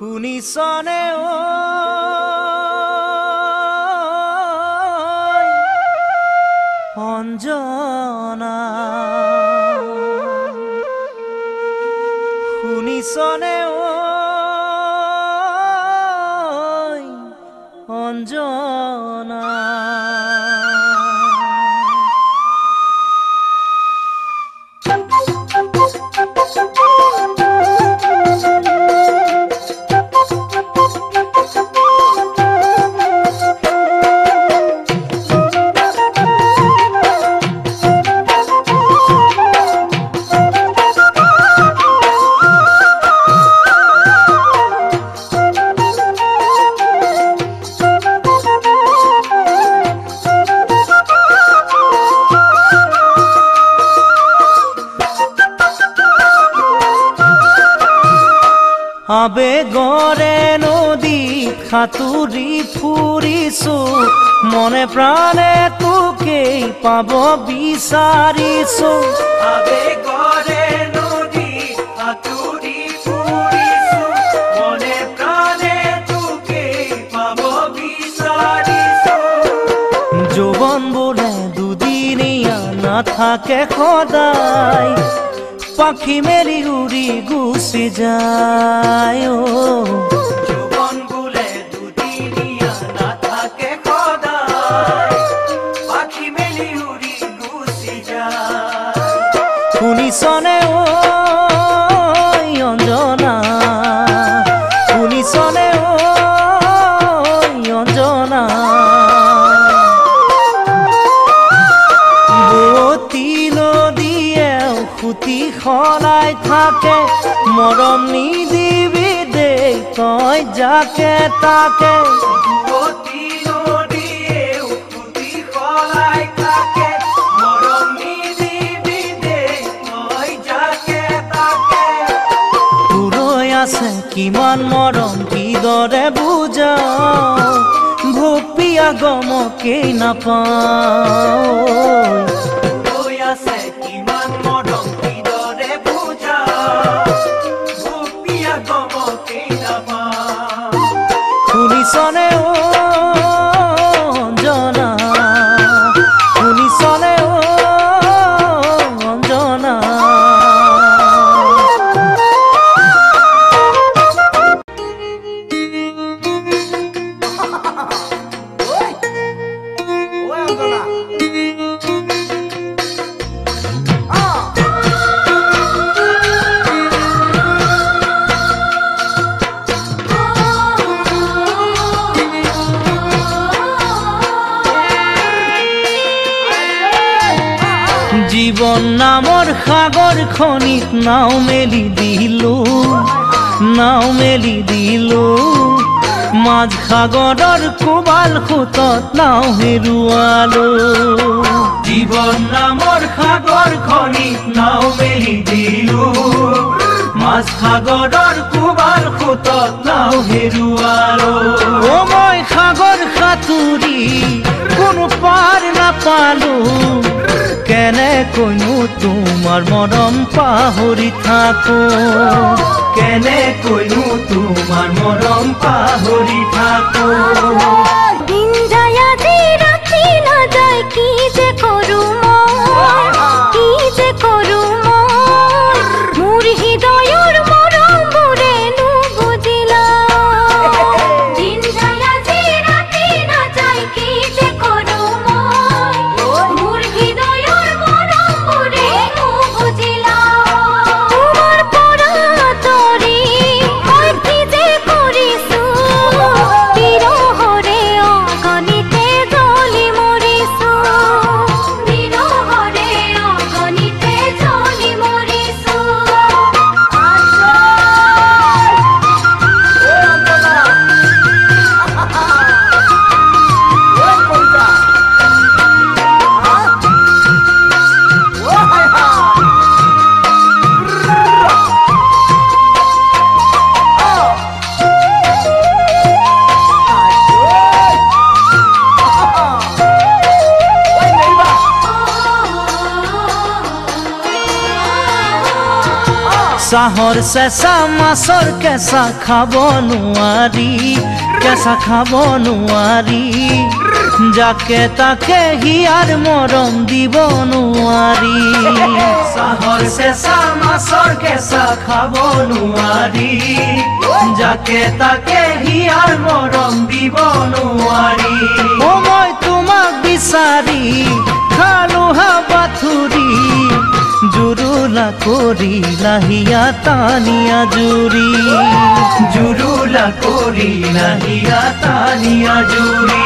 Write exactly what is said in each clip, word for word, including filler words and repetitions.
শুনিছনে ঐ অঞ্জনা, শুনিছনে ঐ অঞ্জনা। আবেগৰে নদীত সাঁতুৰি ফুৰিছো, মনে প্ৰাণে তোকেই পাব বিচাৰিছো। আবেগৰে নদীত সাঁতুৰি ফুৰিছো, মনে প্ৰাণে তোকেই পাব বিচাৰিছো। যৌৱন বোলে দুদিনীয়া নাথাকে সদায়, পাখি মেলি উৰি গুচি যায়। যৌৱন বোলে দুদিনীয়া নাথাকে সদায়, পাখি মেলি উৰি গুচি যায়। শুনিছনে ঐ অঞ্জনা, শুনিছনে ঐ অঞ্জনা। বুৱতী নদীয়ে সুতি সলাই থাকে, মৰম নিদিবি দেই তই যাকে তাকে। বুৱতী নদীয়ে সুতি সলাই থাকে, মৰম নিদিবি দেই তই যাকে তাকে। তোৰৈ আছে কিমান মৰম কিদৰে বুজাও, ভপিয়া গমকেই নাপাওঁ। তোৰৈ আছে কিমান মৰম কিদৰে বুজাও, ভপিয়া গমকেই নাপাওঁ। শুনিছনে ঐ অঞ্জনা, শুনিছনে ঐ অঞ্জনা। জীবন নামৰ সাগৰ খনিত নাও মেলি দিলো, নাও মেলি দিলো। মাঝ সাগৰৰ কোবাল খুতত নাও হেৰুৱালো। জীবন নামৰ সাগৰ খনিত নাও মেলি দিলো, মাঝ সাগৰৰ কোবাল খুতত নাও হেৰুৱালো। অ মই সাগৰ সাঁতুৰি কোনো পাৰ নাপালো, কেনেকৈনো তোমাৰ মৰম পাহৰি থাকো, কেনেকৈনো তোমাৰ মৰম পাহৰি থাকো। দিন যায় আজি ৰাতি নাযায়, কি যে কৰো মই, কি যে কৰো মই। মোৰ হৃদয়ৰ মৰমবোৰে নুবুজিলা। দিন যায় আজি ৰাতি নাযায়, কি যে কৰো মই। মোৰ হৃদয়ৰ মৰমবোৰে নুবুজিলা। তোমাৰ পৰা আঁতৰি মই কি যে চাহৰ চেঁচা মাছৰ কেঁচা খাব নোৱাৰি কেঁচা খাব নোৱাৰি যাকে তাকে হিয়াৰ মৰম দিব নোৱাৰি চাহৰ চেঁচা মাছৰ কেঁচা খাব নোৱাৰি যাকে তাকে হিয়াৰ মৰম দিব নোৱাৰি অ মই তোমাক বিচাৰি খালো হাবাথুৰি জুৰুলা কৰিলা হিয়া টানিয়া জুৰি জুৰুলা কৰিলা হিয়া টানিয়া জুৰি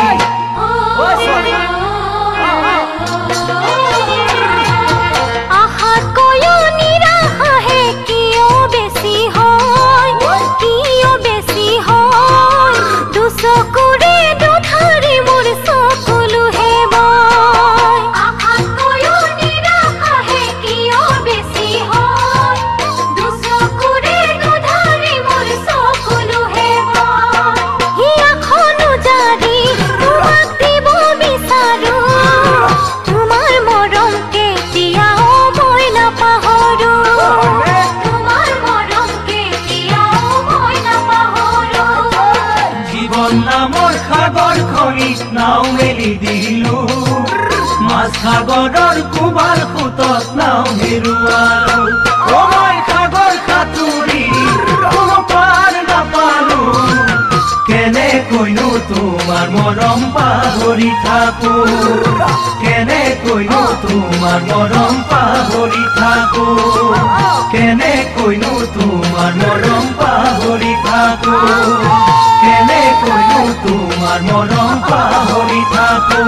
নাও মেলি দিলো মাছ সাগৰৰ কুবাল খুতত নাও হেৰুৱালো অ মই সাগৰ সাঁতুৰি কোনো পাৰ নাপালো কেনেকৈনো তোমাৰ মৰম পাহৰি থাকো কেনেকৈনো তোমাৰ মৰম পাহৰি থাকো কেনেকৈনো তোমাৰ মৰম পাহৰি থাকো কেনেকৈনো তোমাৰ মৰম পাহৰি থাকো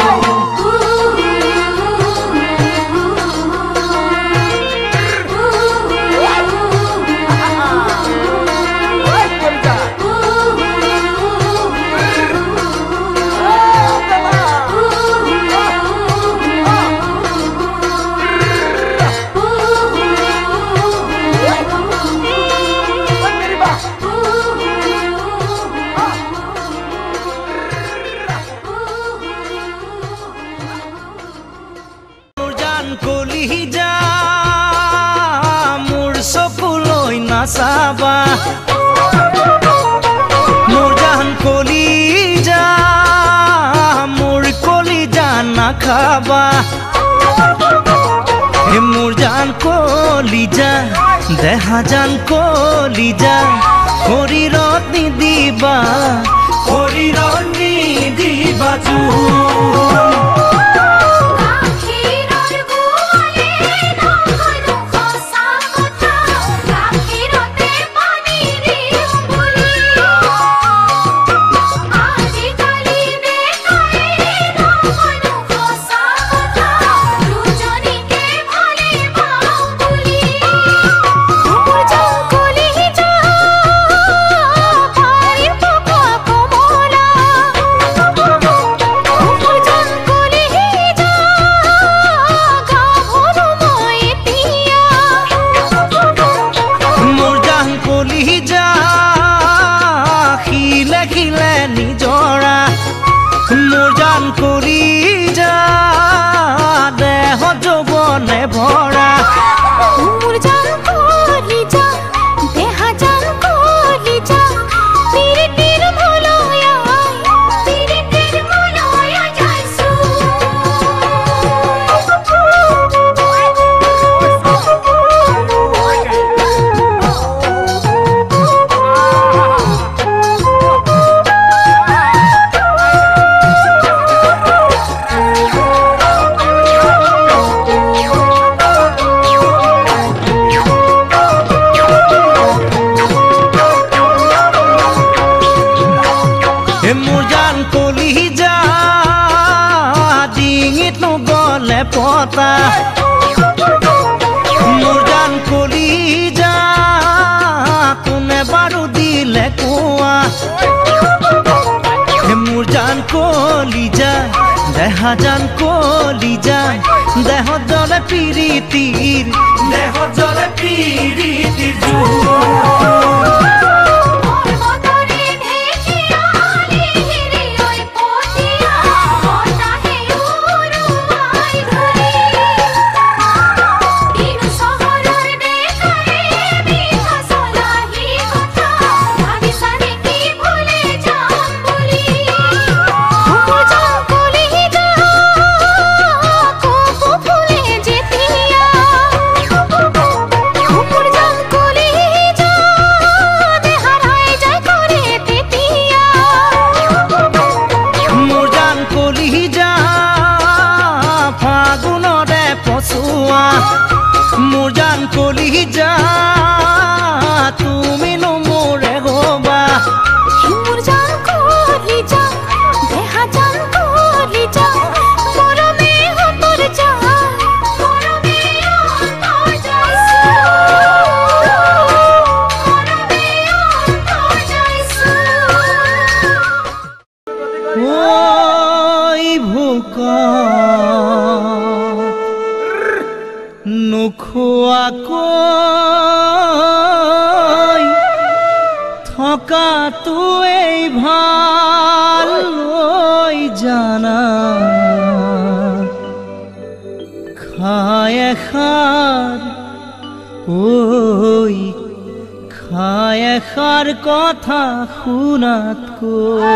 চাবা মোৰ জান কলিজা মোৰ কলিজা নাখাবা হে মোৰ জান কলিজা দেহা জান কলিজা শৰীৰত নিদিবা শৰীৰত নিদিবা জু মোৰ জান কলিজা দেহ যৌৱনে ভৰা মোৰ জান কলিজা দেহ জান কলিজা পিৰিতিৰ মলয়া পিৰিতিৰ মলয়া যাইছো মোৰ জান কলিজা ডিঙিত নগলে পতা মোৰ জান কলিজা কোনে বাৰু দিলে কোৱা মোৰ জান কলিজা দেহা জান কলিজা দেহ জলে পিৰিতিৰ দেহ জলে পিৰিতিৰ জু Sorry. থকাটোৱেই ভাল ঐ জানা খাই এষাৰ ঐ খাই এষাৰ কথা শুনাতকৈ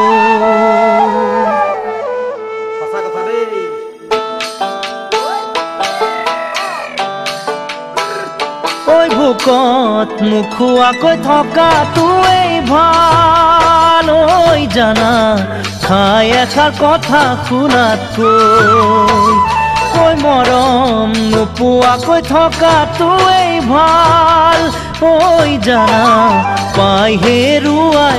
ঐ ভোকত নোখোৱাকৈ থকাটোৱেই ভাল ঐ জানা খাই এষাৰ কথা শুনাতকৈ ঐ মৰম নোপোৱাকৈ থকাটোৱেই ভাল ঐ জানা পাই হেৰুৱাই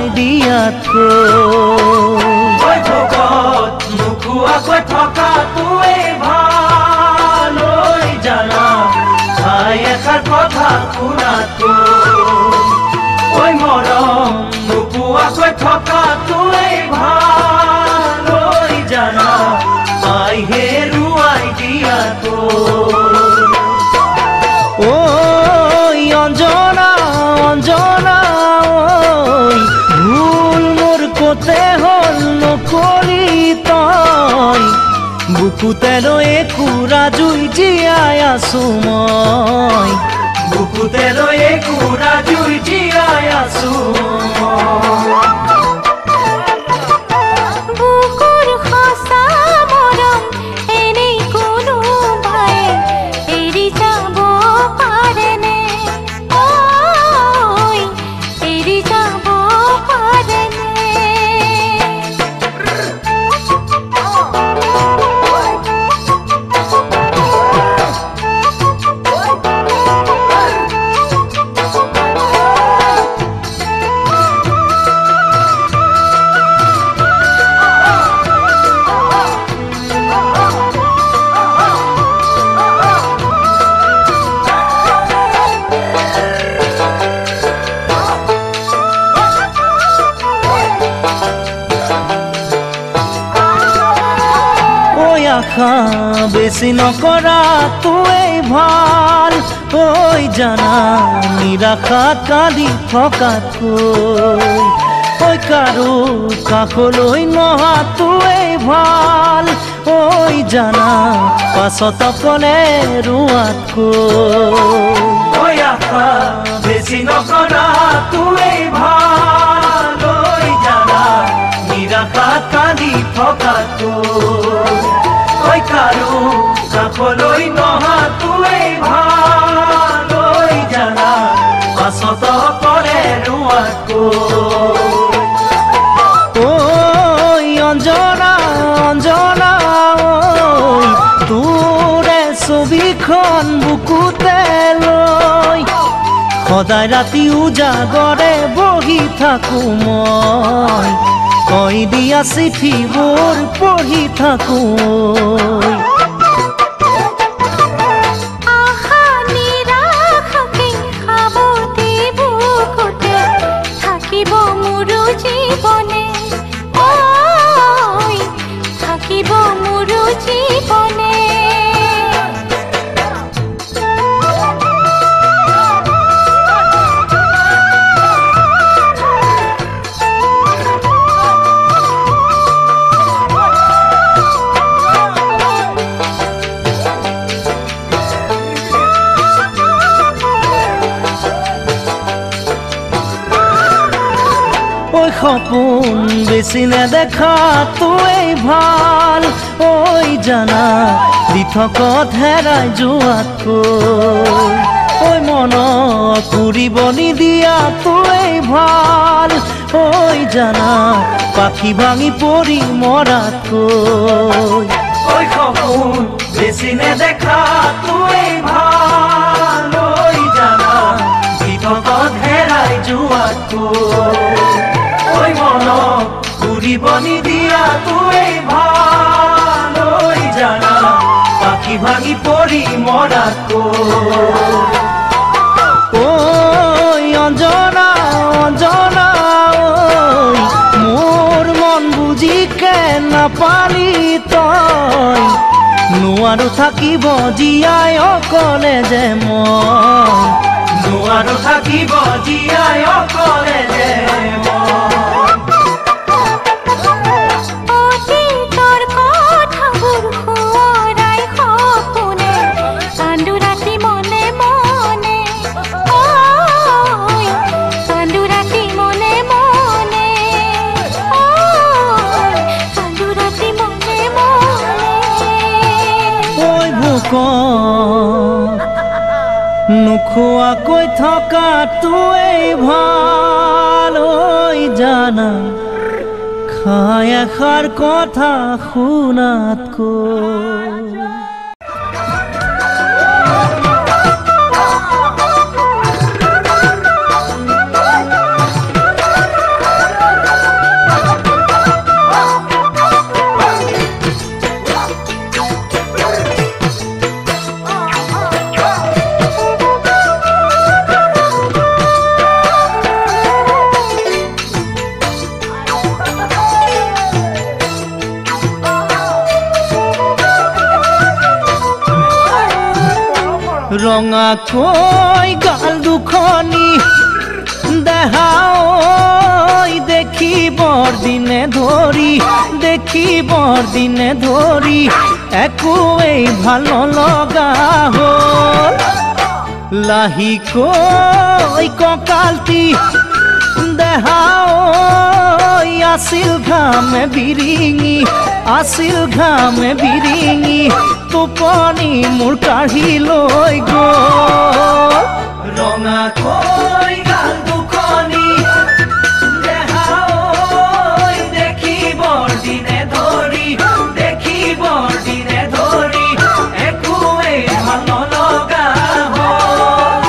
দিয়াতকৈ ঐ ভোকত নোখোৱাকৈ থকাটোৱেই ভাল ঐ জানা খাই এষাৰ কথা শুনাতকৈ ঐ মৰম নোপোৱাকৈ থকাটোৱেই ভাল ঐ জানা পাই হেৰুৱাই দিয়াতকৈ ঐ অঞ্জনা অঞ্জনা ঐ ভুল মোৰ কতে হ'ল নকৰি তই বুকুতে লৈ একুৰা জুই জীয়াই আছো মই বুকুতে লৈ একুৰা জুই জীয়াই আছো বুকুৰ সঁচা মৰম এনেই কোনোবাই এৰি যাব পাৰেনে ঐ এৰি যাব পাৰেনে আশা বেছি নকৰাটোৱেই ভাল ঐ জানা নিৰাশাত কালি থকাতকৈ ঐ কাৰো কাষলৈ নহাটোৱেই ভাল ঐ জানা পাছত অকলে ৰোৱাতকৈ ঐ আশা বেছি নকৰাটোৱেই ভাল ঐ জানা নিৰাশাত কালি থকাতকৈ ঐ কাৰো কাষলৈ নহাটোৱেই ভাল ঐ জানা পাছত অকলে ৰোৱাতকৈ ঐ অঞ্জনা অঞ্জনা ঐ তোৰে ছবিখন বুকুতে লৈ সদায় ৰাতি উজাগৰে বহি থাকো মই কৈ দিয়া চিঠিবোৰ পঢ়ি থাকো আশা নিৰাশাকে সাৱটি বুকুতে থাকিব মোৰ জীৱনে ঐ থাকিব মোৰ জীৱনে সপোন বেছি নেদেখাটোৱেই ভাল ঐ জানা দিঠকত হেৰাই যোৱাতকৈ ঐ মনত ফুৰিব নিদিয়াটোৱেই ভাল ঐ জানা পাখি ভাঙি পৰি মৰাতকৈ ঐ সপোন বেছি নেদেখাটোৱেই ভাল ঐ জানা দিঠকত হেৰাই যোৱাতকৈ ঐ মনত ফুৰিব নিদিয়াটোৱেই ভাল ঐ জানা পাখি ভাঙি পৰি মৰাতকৈ ঐ অঞ্জনা অঞ্জনা ঐ মোৰ মন বুজিকে নাপালি তই নোৱাৰো থাকিব জীয়াই অকলে যে মই নোৱাৰো থাকিব জীয়াই অকলে যে অতীতৰ কথাবোৰ সোঁৱৰাই সপোনে কান্দো ৰাতি মনে মনে ঐ কান্দো ৰাতি মনে মনে ঐ কান্দো ৰাতি মনে মনে ঐ ভোক নোখোৱাকৈ থকাটোৱেই ভাল ঐ জানা খাই এষাৰ কথা শুনাতকৈ ৰঙাকৈ গাল দুখনি দেহাও দেখি বৰ দিনে ধৰি দেখি বৰ দিনে ধৰি একোৱেই ভাল নলগা হ'ল লাহিকৈ কঁকালটি দেহাও আছিল ঘামে বিৰিঙি আছিল ঘামে বিৰিঙি টোপনি মোৰ কাঢ়ি লৈ গ'ল ৰঙাকৈ গাল দুখনি দেহাও দেখি বৰ দিনে ধৰি দেখি বৰ দিনে ধৰি একোৱেই ভাল নলগা হ'ল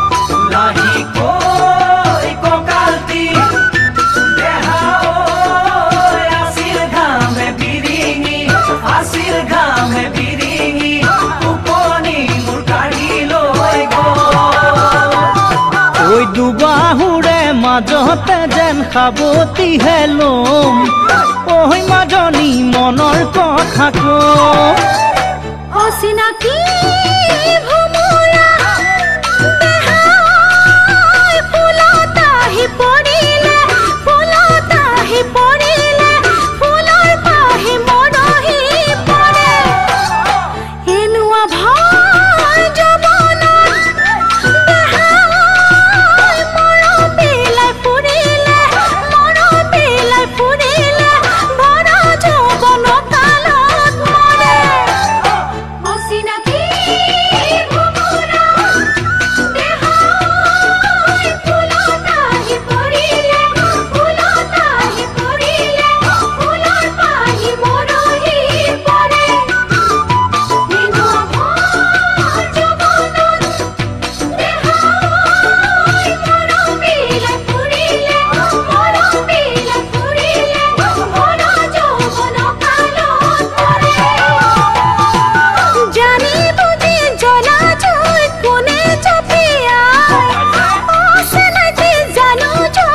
লাহিকৈ কঁকালটি দেহাও আছিল ঘামে বিৰিঙি আছিল ঘামে বিৰিঙি টোপনি মোৰ কাঢ়ি লৈ গ'ল ঐ দুবাহুৰে মাজতে যেন সাৱটিহে লম ঐ মাজনী মনৰ কথা কম অচিনাকি ভোমোৰা দেহাই ফুলত আহি পৰিলে ফুলত আহি পৰিলে ফুলৰ পাহি মৰহি পৰে এনেকুৱা ভয় যৌৱনত দেহাই মৰম পেলাই ফুৰিলে মৰম পেলাই ফুৰিলে ভৰা যৌৱন কালত মৰে অচিনাকি ভোমোৰা দেহাই ফুলত আহি পৰিলে ফুলত আহি পৰিলে ফুলৰ পাহি মৰহি পৰে এনেকুৱা ভয় যৌৱনত দেহাই মৰম পেলাই ফুৰিলে মৰম পেলাই ফুৰিলে ভৰা যৌৱন কালত মৰে জানি বুজি জ্বলা জুই কোনে জপিয়াই অচিনাকি জানো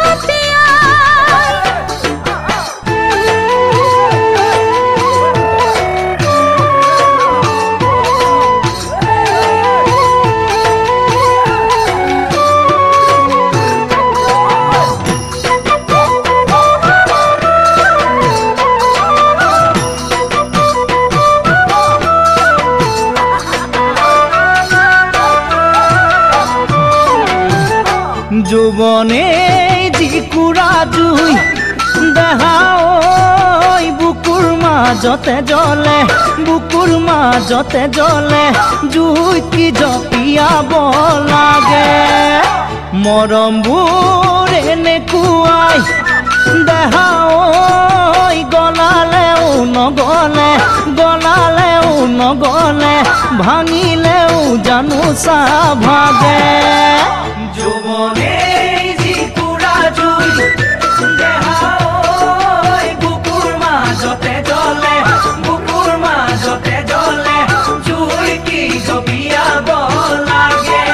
যৌৱনে যিকুৰা জুই দেহাও বুকুৰ মাজতে জ্বলে বুকুৰ মাজতে জ্বলে জুই কি জপিয়াব লাগে মৰমবোৰ এনেকুৱাই দেহাও গলালেও নগলে গলালেও নগলে ভাঙিলেও জানো চাহ ভাগে যৌৱনে যিকুৰা জুই দেহাও বুকুৰ মাজতে জ্বলে বুকুৰ মাজতে জ্বলে জুই কি জপিয়াব লাগে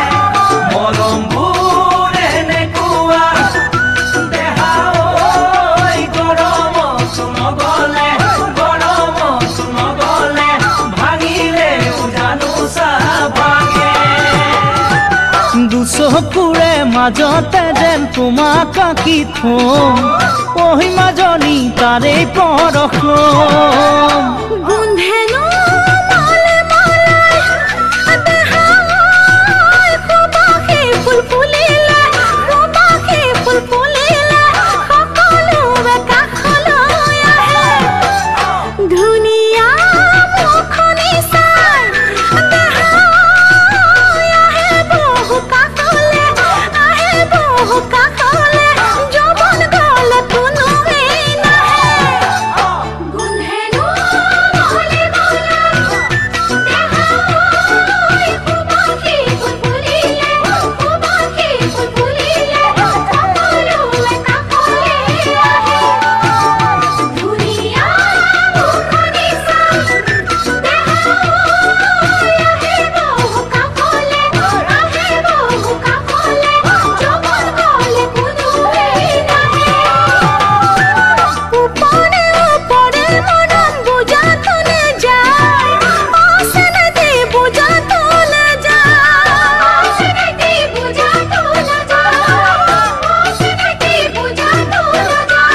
মৰমবোৰ এনেকুৱা দেহাও গৰমত নগলে গৰমত নগলে ভাঙিলেও জানো চাহ ভাগে মাজতে যেন তোমাক আঁকি থম ওহি মাজনী তাৰে পৰশম গোন্ধেনো মালে মালে দেহাই সুবাসী ফুল ফুলিলে সুবাসী ফুল ফুলিলে সকলোৱে কাষলৈ আহে ধুনীয়া মুখনি চাই দেহাই আহে বহু কাষলে আহে বহু কাষলে যৌৱন গলে কোনোৱেই নাহে গোন্ধেনো মালে মালে দেহাই সুবাসী ফুল ফুলিলে সুবাসী ফুল ফুলিলে সকলোৱে কাষলৈ আহে ধুনীয়া মুখনি চাই দেহাই আহে বহু কাষলে আহে বহু কাষলে যৌৱন গলে কোনোৱেই নাহে উপৰে উপৰে মৰম বুজাতলে যায় অচিনাকি বুজাতলে যায় অচিনাকি বুজাতলে যায় অচিনাকি বুজাতলে যায়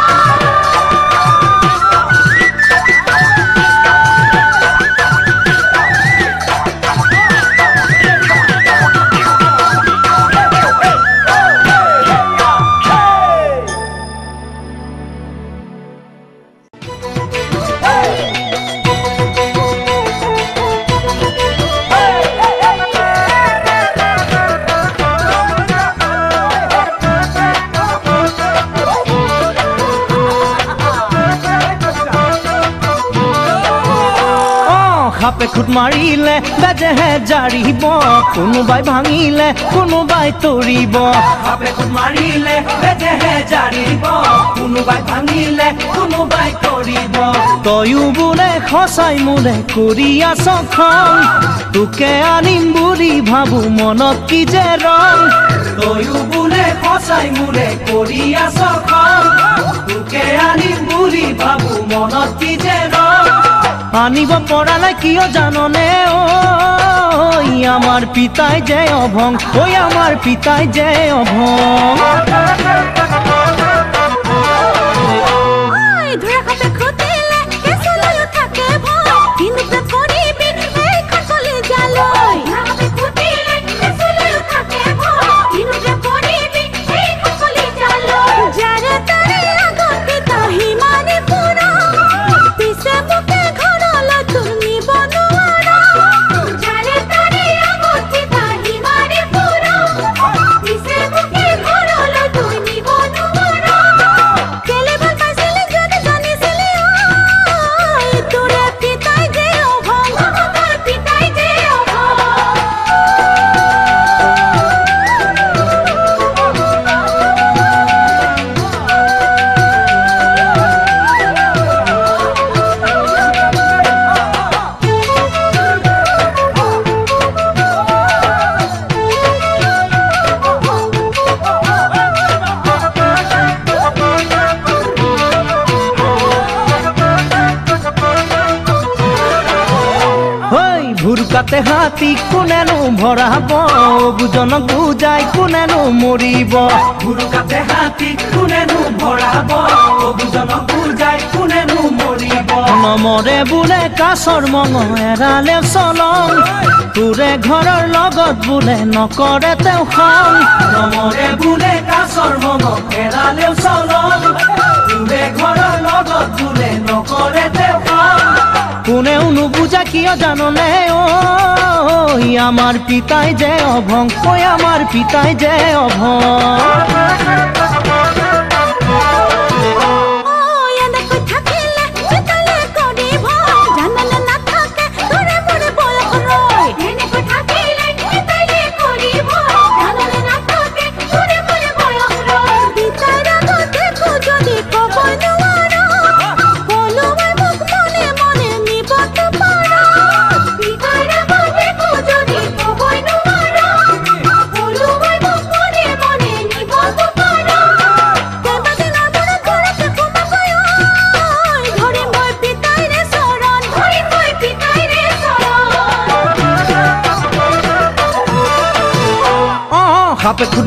সাপে খুট মাৰিলে বেজেহে জাৰিব কোনোবাই ভাঙিলে কোনোবাই তৰিব সাপে খুট মাৰিলে বেজেহে জাৰিব কোনোবাই ভাঙিলে কোনোবাই তৰিব তয়ো বোলে সঁচাই মোৰে কৰি আছ খং তোকে আনিম বুলি ভাবো মনত কি যে ৰং তয়ো বোলে সঁচাই মোৰে কৰি আছ খং তোকে আনিম বুলি ভাবো মনত কি যে ৰং আনিব পৰা নাই কিয় জাননে ঐ আমাৰ পিতাই যে অভং ঐ আমাৰ পিতাই যে অভং ঐ ধৰা সাপে খুটিলে কেঁচুলৈও থাকে ভয় কিন্তু প্ৰেম কৰিবি এইখন কলিজালৈ ধৰা সাপে খুটিলে কেঁচুলৈও থাকে ভয় কিন্তু প্ৰেম কৰিবি এইখন কলিজালৈ যাৰে তাৰে আগত পিতা সিমানে পুৰা পিছে মোকে ঘৰলৈ তুমি বনোৱাৰা যাৰে তাৰে আগত পিতা সিমানে পুৰা পিছে মোকে ঘৰলৈ তুমি বনোৱাৰা কেলে ভাল পাইছিলি যদি জানিছিলি ঐ তোৰে পিতাই যে অভং তোৰ পিতাই যে অভং হৈ ভুৰুকাতে হাতী কোনেনো ভৰাব বুজনক বুজাই কোনেনো মৰিব ভুৰুকাতে হাতী কোনেনো ভৰাব অবুজনক বুজাই কোনেনো মৰিব নমৰে বোলে কাছৰ মঙহ এৰালে চলং তোৰে ঘৰৰ লগত বোলে নকৰে তেওঁ খং নমৰে বোলে কাছৰ মঙহ এৰালেও চলং তোৰে ঘৰৰ লগত বোলে নকৰে তেওঁ খং কোনেও নুবুজা কিয় জাননে ঐ আমাৰ পিতাই যে অভং ঐ আমাৰ পিতাই যে অভং ঐ এনেকৈ থাকিলে পিতালে কৰি ভয় জানলে নাথাকে তোৰে মোৰে বয়স ৰয় এনেকৈ থাকিলে পিতালে কৰি ভয় জানলে নাথাকে তোৰে মোৰে বয়স ৰয় পিতাৰ আগত দেখো যদি ক'বই নোৱাৰা ক'লোৱে মোক মনে মনে নিবতো পাৰা পিতাৰ আগত দেখো যদি ক'বই নোৱাৰা ক'লোৱে মোক মনে মনে নিবতো পাৰা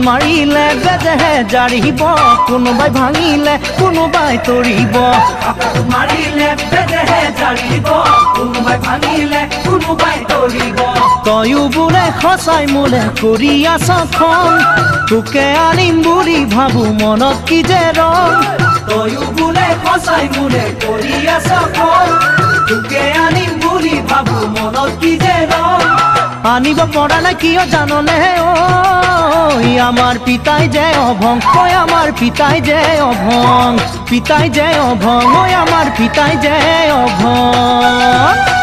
মাৰিলে বেজেহে জাৰিব কোনোবাই ভাঙিলে কোনোবাই তৰিব কাপোৰ মাৰিলে বেজেহে জাৰিব কোনোবাই ভাঙিলে কোনোবাই তৰিব তয়ো বোলে সঁচাই মোলে কৰি আছ খং তোকে আনিম বুলি ভাবো মনত কি যে ৰং তয়ো বোলে সঁচাই মোলে কৰি আছ খং তোকে আনিম বুলি ভাবো মনত কি যে ৰং আনিব পৰা নাই কিয় জাননে ঐ আমাৰ পিতাই যে অভং ঐ আমাৰ পিতাই যে অভং পিতাই যে অভং ঐ আমাৰ পিতাই যে অভং